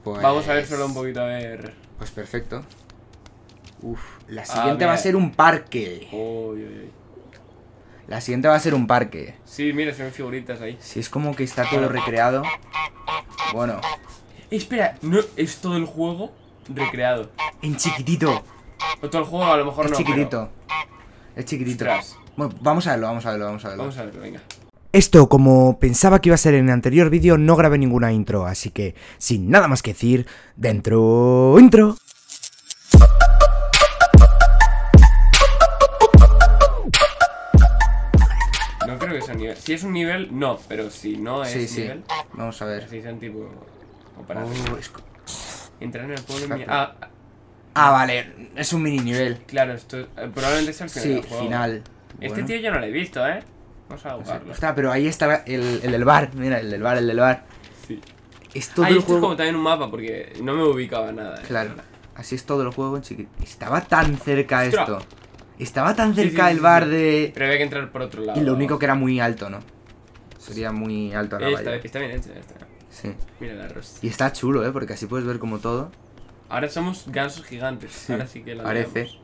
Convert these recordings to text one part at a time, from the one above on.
Pues... Vamos a ver solo un poquito, a ver. Pues perfecto. Uf, la siguiente va a ser un parque. Uy, uy, uy. La siguiente va a ser un parque. Sí, mira, se ven figuritas ahí. Si es como que está todo recreado. Bueno. Espera, no, es todo el juego recreado. En chiquitito. O todo el juego a lo mejor Es no. chiquitito. Es chiquitito. Ostras. Bueno, vamos a verlo, vamos a verlo, vamos a verlo. Vamos a verlo, venga. Esto, como pensaba que iba a ser en el anterior vídeo, no grabé ninguna intro, así que, sin nada más que decir, dentro intro. No creo que sea un nivel. Si es un nivel, no, pero si no es Sí. nivel. Vamos a ver. Así sean tipo. O para entrar en el pueblo. Vale, es un mini nivel. Claro, esto probablemente sea el final Sí, del juego. final. Este Bueno. tío yo no lo he visto, Vamos a jugarlo. Ostras, pero ahí está el del bar, mira, el del bar. Sí. Es todo Ahí el esto es juego. como también un mapa porque no me ubicaba nada. Claro, así es todo el juego en chiquito. Estaba tan cerca ¡Ostras! esto. Estaba tan Sí, cerca sí, el sí, bar sí. de... Pero había que entrar por otro lado. Y lo único que era muy alto, ¿no? Sería muy alto la valla. Está bien hecho, Sí. Mira el arroz. Y está chulo, porque así puedes ver como todo. Ahora somos gansos gigantes. Sí, Ahora sí que la parece. liamos.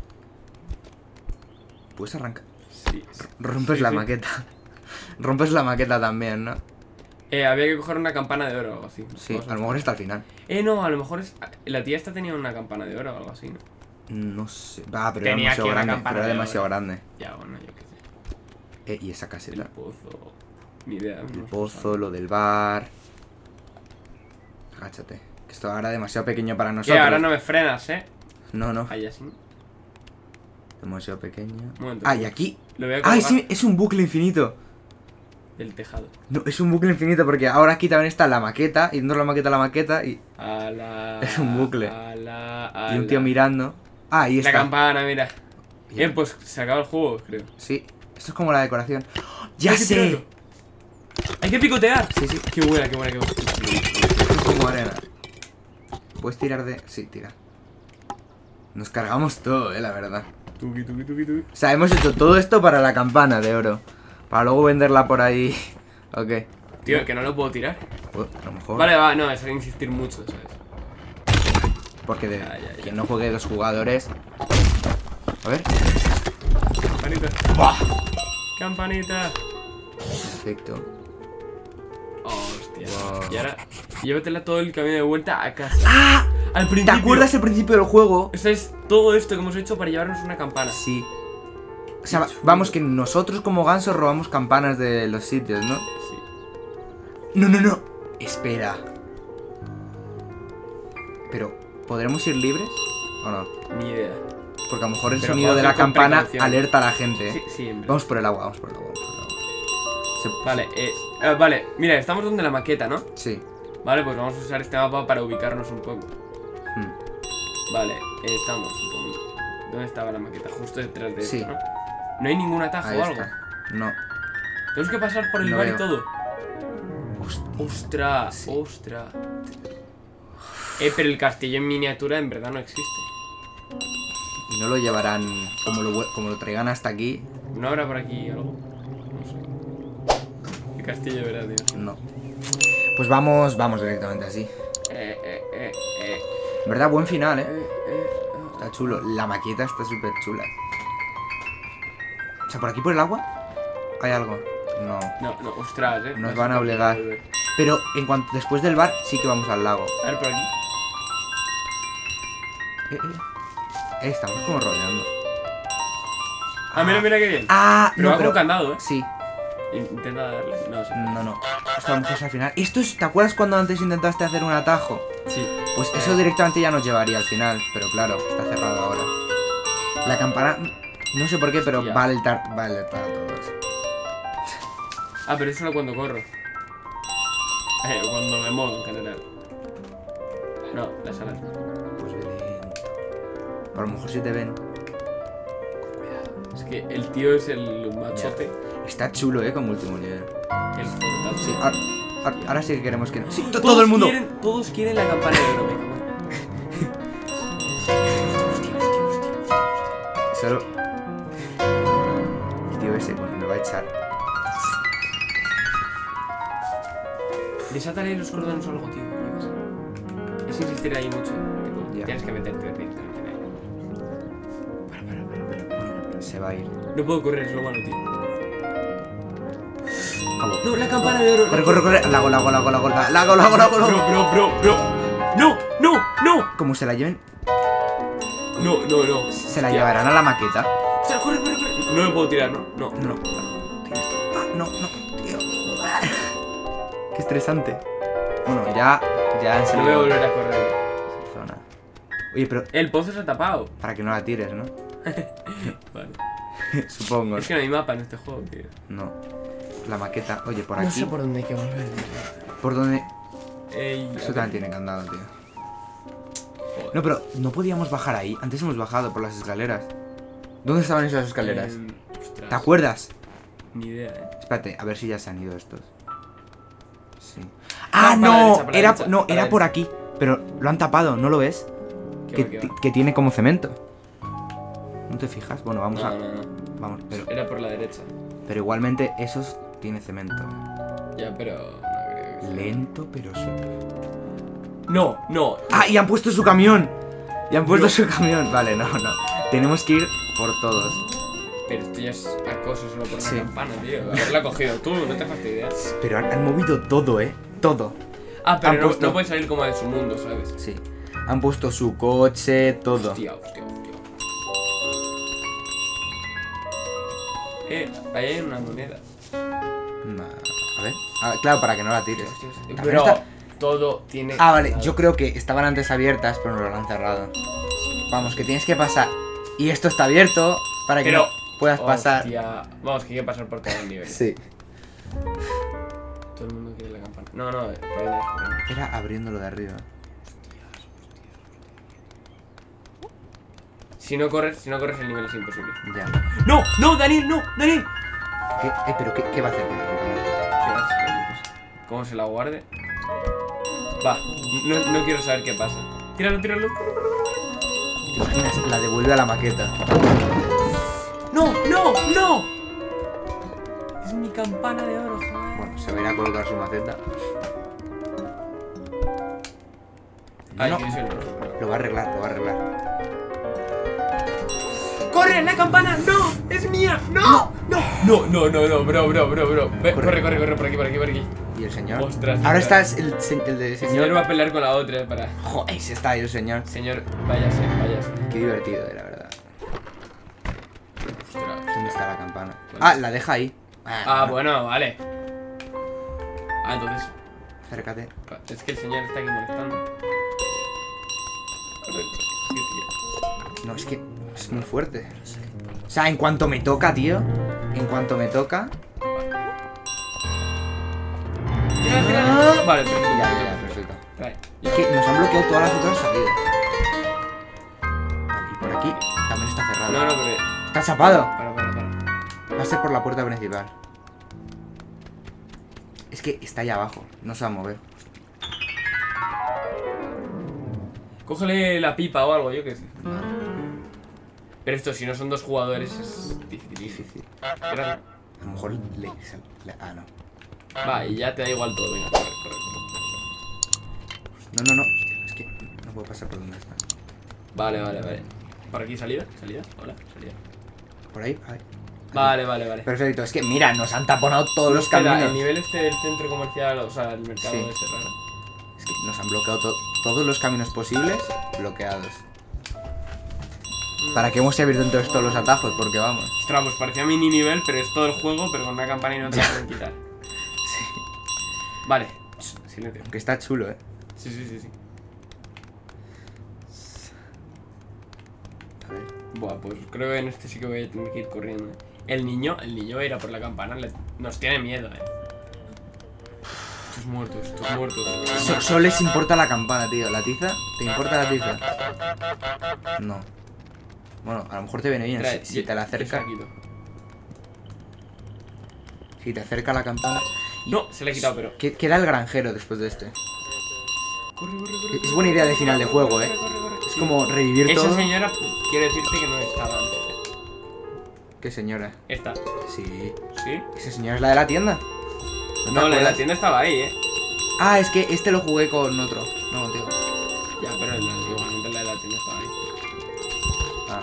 Puedes arrancar. Sí. Rompes Sí, la sí. maqueta. Rompes la maqueta también, ¿no? Había que coger una campana de oro o algo así. Sí, Vamos a lo mejor está al final. No, a lo mejor es. La tía esta tenía una campana de oro o algo así, ¿no? No sé. Va, pero Tenía era demasiado aquí una grande. campana Pero era de demasiado oro. grande. Ya, bueno, yo qué sé. Y esa El caseta. pozo. Ni idea. El pozo, lo del bar. Agáchate. Que esto ahora es demasiado pequeño para nosotros. Que ahora no me frenas, No. Ahí así. Demasiado pequeño. Un momento. Ah, y aquí. Lo voy a ¡Ay, colgar sí! Es un bucle infinito. del tejado. No, es un bucle infinito porque ahora aquí también está la maqueta. Y dentro de la maqueta y. Es un bucle. Y un tío mirando. Ah, ahí está. La campana, mira. Bien. Pues se acaba el juego, creo. Sí. Esto es como la decoración. ¡Ya Hay que sé! tirarlo. Hay que picotear. Sí. Qué buena, qué buena, qué buena. Esto es como arena. Puedes tirar de... Sí, tira. Nos cargamos todo, la verdad. Tuki. O sea, hemos hecho todo esto para la campana de oro. Para luego venderla por ahí. Ok. Tío, que no lo puedo tirar. Pues, a lo mejor. Vale, va, no, es insistir mucho, ¿sabes? Porque de Ya. quien no juegue dos jugadores. A ver. Campanita. ¡Buah! Campanita. Perfecto. Hostia. Wow. Y ahora, llévatela todo el camino de vuelta a casa. ¡Ah! Al ¿Te principio. acuerdas el principio del juego? Eso es todo esto que hemos hecho para llevarnos una campana. Sí. O sea, vamos, que nosotros como gansos robamos campanas de los sitios, ¿no? Sí. No. Espera. Pero, ¿podremos ir libres? ¿O no? Ni idea. Porque a lo mejor el Pero sonido de vamos la a ir con campana precaución. alerta a la gente. Sí, en verdad. Vamos por el agua, vamos por el agua. Vale, vale, mira, estamos donde la maqueta, ¿no? Sí. Vale, pues vamos a usar este mapa para ubicarnos un poco. Vale, estamos. ¿Dónde estaba la maqueta? Justo detrás de Sí. esto, ¿no? No hay ningún atajo Ahí o algo. está. No. Tenemos que pasar por el No bar veo. y todo. Ostras, Sí. ostras. Pero el castillo en miniatura en verdad no existe. Y no lo llevarán como lo traigan hasta aquí. ¿No habrá por aquí algo? No sé. El castillo de verdad, tío. No. Pues vamos directamente así. En verdad, buen final, Está chulo. La maqueta está súper chula. O sea, por aquí por el agua hay algo. No. No, ostras, Nos No van sé a por qué obligar. volver. Pero en cuanto después del bar sí que vamos al lago. A ver, por aquí. Estamos como rodeando. Mira qué bien. no, Pero va con candado, Sí. Intenta darle. No sé. No. Esto a lo mejor es al final. Esto es, ¿te acuerdas cuando antes intentaste hacer un atajo? Sí. Pues eso directamente ya nos llevaría al final. Pero claro, está cerrado ahora. La campana, no sé por qué, pero Hostia. va a alertar a todos. Pero es solo cuando corro. Cuando me muevo en general. No, las alas. Pues lento. A lo mejor si te ven. Es que el tío es el machote. Está chulo, como último nivel. El fortazo. Sí, ahora sí que queremos que... Sí, todo el mundo. Todos quieren la campana de oro, venga, bueno. Solo... El tío ese, bueno, me va a echar. Desátale los cordones o algo, tío. yo qué sé. Es insistir ahí mucho. Tipo, Ya. tienes que meterte directamente ahí. Para. Se va a ir. No puedo correr, es lo malo, tío. Cabo. No, la campana de oro. Corre, corre, corre. Lago. Bro. No. Como se la lleven, No. se la llevarán a la maqueta. O sea, corre. No me puedo tirar, ¿no? No. No. No, tío. Qué estresante. Bueno, ya en No serio. voy a volver a correr. Zona. Oye, pero El pozo se ha tapado. para que no la tires, ¿no? Vale. Supongo. Es que no hay mapa en este juego, tío. No. La maqueta. Oye, por No aquí. sé por dónde hay que volver. ¿Por dónde? Ey, Eso también tiene candado, tío. Joder. No, pero no podíamos bajar ahí. Antes hemos bajado por las escaleras. ¿Dónde estaban esas escaleras? Ostras, ¿Te acuerdas? Ni idea, Espérate, a ver si ya se han ido estos. Sí. Ah, ¡Ah, para la no! derecha, para la Era, derecha, no, para era la por aquí. Pero lo han tapado, ¿no lo ves? ¿Qué va? Que tiene como cemento. ¿No te fijas? Bueno, vamos a... No. Vamos, Era por la derecha. pero igualmente esos tiene cemento. Ya, pero no creo que sea. Lento, pero súper. No. ¡Ah! Y han puesto su camión. Y han puesto su camión. Vale, no. Tenemos que ir por todos. Pero esto ya es acoso solo por Sí. una campana, tío. Haberla cogido tú, no te fastidias. Pero han movido todo, todo. Ah, pero Han puesto- no puedes salir como de su mundo, ¿sabes? Sí. Han puesto su coche, todo. Hostia. Ahí hay una moneda. A ver. Ah, claro, para que no la tires. También Pero está- todo tiene... Ah, vale. Yo creo que estaban antes abiertas, pero no lo han cerrado. Vamos, que tienes que pasar. Y esto está abierto para que Pero- no puedas pasar. Hostia. Vamos, que hay que pasar por todos los niveles. Sí. Todo el mundo quiere la campana. No, por ahí no es, por ahí no es. Era abriéndolo de arriba. Si no corres el nivel es imposible. Ya. ¡No, Daniel, no! ¡Daniel! ¿Pero qué va a hacer con la campana? ¿Cómo se la guarde? Va, no quiero saber qué pasa. Tíralo. ¿Te imaginas? La devuelve a la maqueta. ¡No! Es mi campana de oro, joder. Bueno, se va a ir a colocar su maceta. Ay, No, que soy el oro. lo va a arreglar. ¡Corre, la campana! ¡No! ¡Es mía! ¡No! Bro. Corre, por aquí. ¿Y el señor? Ostras, Ahora espera. está el El señor señor. va a pelear con la otra para... Joder, se está ahí el señor. Señor, váyase. Qué divertido, la verdad. Ostras. ¿Dónde está la campana? Ah, la deja ahí. Bueno, vale. Entonces... Acércate. Es que el señor está aquí molestando. Correcto. Sí, tío. No, es que es muy fuerte. O sea, en cuanto me toca, tío. Tira. Vale, perfecto. Ya, perfecto. Trae. Es que nos han bloqueado todas las otras salidas. Vale, y por aquí también está cerrado. No, pero... Está chapado. Para. Va a ser por la puerta principal. Es que está ahí abajo. No se va a mover. Cógele la pipa o algo, yo qué sé. Pero esto, si no son dos jugadores, es difícil. Espera. A lo mejor ah, no. Va, y ya te da igual todo. Venga, corre. No. Hostia, es que no puedo pasar por donde está. Vale. ¿Por aquí salida? Hola, salida. Por ahí. Vale. Perfecto. Es que mira, nos han taponado todos los Espera, caminos. el nivel este del centro comercial, o sea, el mercado Sí. ese raro. Es que nos han bloqueado todos los caminos posibles. Bloqueados. ¿Para qué hemos abierto entonces todos los atajos? Porque vamos. Ostras, pues parecía mini nivel, pero es todo el juego, pero con una campana y no te la pueden quitar. Sí. Vale, silencio. Que está chulo, Sí. A ver. Buah, pues creo que en este sí que voy a tener que ir corriendo. El niño va a ir a por la campana, nos tiene miedo, Estos muertos. Solo les importa la campana, tío. ¿La tiza? ¿Te importa la tiza? No. Bueno, a lo mejor te viene bien Trae, si te la acerca. Si te acerca la campana. No, se le ha quitado, pero... Queda el granjero después de este. Corre. Es buena idea de final de juego, corre. Es como revivir Esa todo. señora quiere decirte que no estaba antes. ¿Qué señora? Esta. Sí. ¿Sí? ¿Esa señora es la de la tienda? ¿No te No, la de la acuerdas? tienda estaba ahí, Ah, es que este lo jugué con otro. No contigo. Ya, pero igualmente la de la tienda estaba ahí. Ah.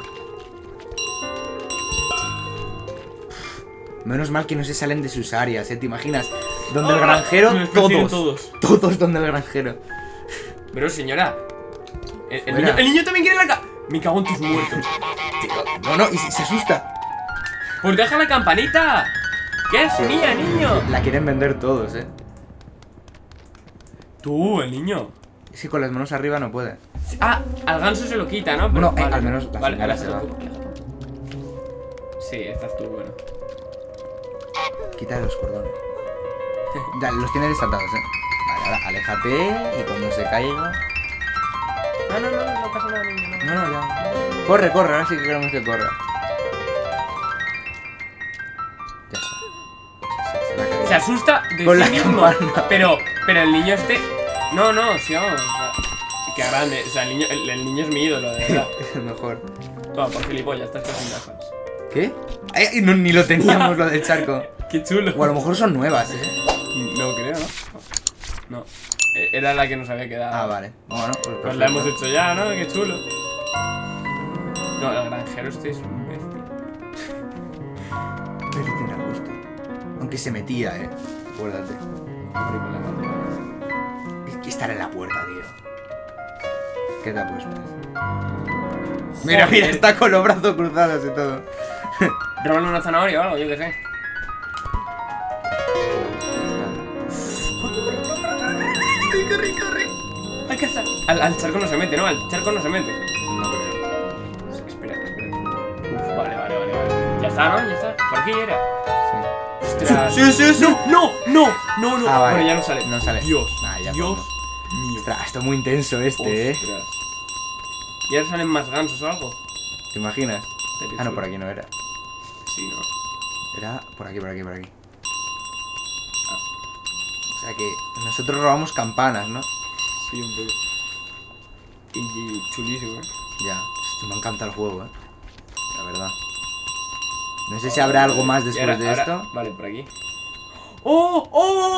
Menos mal que no se salen de sus áreas, ¿te imaginas? Donde el granjero, todos donde el granjero. Pero señora, el niño también quiere la casa. Me cago en tus muertos. Tío, no, y se asusta. Pues deja la campanita. ¿Qué es mía, niño? La quieren vender todos, Tú, el niño. Es que con las manos arriba no puede. Ah, al ganso se lo quita, ¿no? No, vale, al menos la vale, ahora se se va. lo. Sí, estás tú, bueno. Quita los cordones. Ya, los tiene desatados, Vale, ahora aléjate y cuando se caiga. No pasa nada, niño. No, ya. Corre, ahora sí que queremos que corra. Ya está. Se asusta de Con sí la mismo. campana. Pero el niño este. No, sí, vamos. O sea, qué grande. O sea, el niño es mi ídolo, de verdad. Es el mejor. Toma, por gilipollas, estás sin gafas. ¿Qué? Ay, no, ni lo teníamos lo del charco. Qué chulo. O a lo mejor son nuevas, No creo, ¿no? No. Era la que nos había quedado. Ah, vale. Bueno, pues la hemos hecho ya, ¿no? Qué chulo. No, el granjero este es un bestia. Pero tiene gusto. Aunque se metía, acuérdate. Es que estar en la puerta, tío. ¿Qué te ha puesto? Mira, está con los brazos cruzados y todo. Róbale una zanahoria o algo, yo qué sé. Corre. Hay que estar. Al charco no se mete, ¿no? Al charco no se mete. No creo. Espera. Uf, vale. Ya está, ¿no? Ya está. Por aquí era. Sí. Ostras. Sí. No. Ah, vale. Bueno, ya no sale. No sale. Dios. Ya Dios mío. Ostras, esto es muy intenso este, Ostras. ¿Y ahora salen más gansos o algo? ¿Te imaginas? Ah, no, por aquí no era. Sí, no. Era por aquí. O sea que nosotros robamos campanas, ¿no? Sí, un poco. Y chulísimo, Ya, me ha encantado el juego, la verdad. No sé si habrá algo más después de esto. Vale, por aquí. ¡Oh!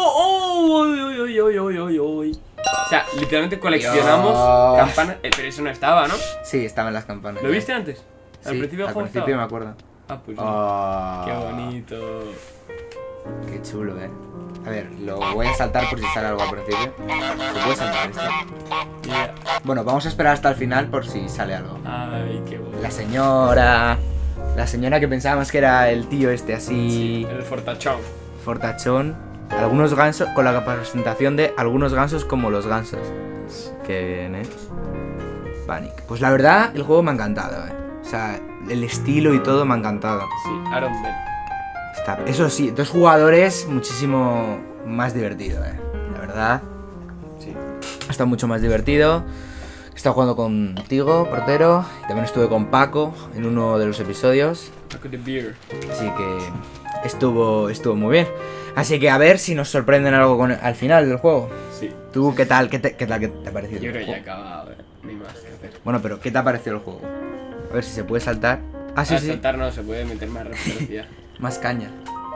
O sea, literalmente coleccionamos campanas. Pero eso no estaba, ¿no? Sí, estaban las campanas. ¿Lo viste antes? Sí, al principio del juego principio me acuerdo. Ah, pues Qué qué bonito. Qué chulo, A ver, lo voy a saltar por si sale algo al principio. ¿Se puede saltar esto? Yeah. Bueno, vamos a esperar hasta el final por si sale algo. Ay, qué bonito. La señora que pensábamos que era el tío este así. Sí, el fortachón. Algunos gansos, con la presentación de algunos gansos como los gansos. Qué bien, Panic. Pues la verdad, el juego me ha encantado, O sea, el estilo y todo me ha encantado. Sí, Aaron Bell. Eso sí, 2 jugadores, muchísimo más divertido, La verdad. Sí. Ha estado mucho más divertido. He estado jugando contigo, portero. Y también estuve con Paco en uno de los episodios. Paco the Beer. Así que estuvo muy bien. Así que a ver si nos sorprenden algo al final del juego. Sí. ¿Tú qué tal? ¿Qué te ha parecido? Yo creo que ya he acabado, No hay más que hacer. Bueno, pero ¿qué te ha parecido el juego? A ver si se puede saltar. Ah, sí. Saltar no, se puede meter más referencia. Más caña.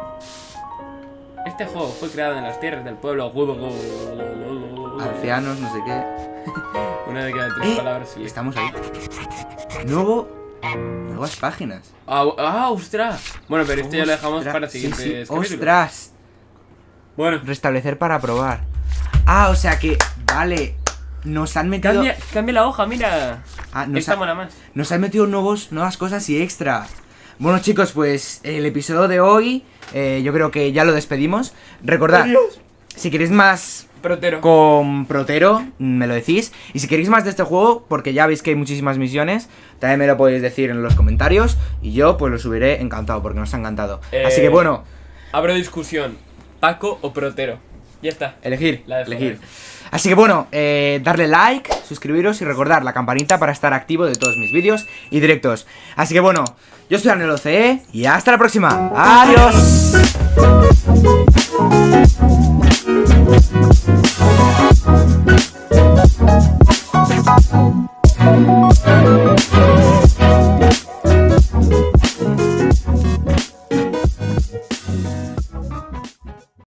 Este juego fue creado en las tierras del pueblo. Alcianos, no sé qué. Una de cada 3 palabras. Sí. Estamos ahí. Nuevas páginas. ¡Ostras! Bueno, pero esto ya lo dejamos para siguientes capítulos. ¡Ostras! Bueno. Restablecer para probar. O sea que, vale. Nos han metido... Cambia la hoja, mira. Esta mola más. Nos han metido nuevas cosas y extra. Bueno, chicos, pues el episodio de hoy yo creo que ya lo despedimos. Recordad, si queréis más con Protero, me lo decís. Y si queréis más de este juego, porque ya veis que hay muchísimas misiones, también me lo podéis decir en los comentarios. Y yo pues lo subiré encantado, porque nos ha encantado. Así que bueno, abro discusión, Paco o Protero. Ya está. Elegir. Así que bueno, darle like, suscribiros y recordar la campanita para estar activo de todos mis vídeos y directos. Así que bueno, yo soy AnelOCE y hasta la próxima. ¡Adiós!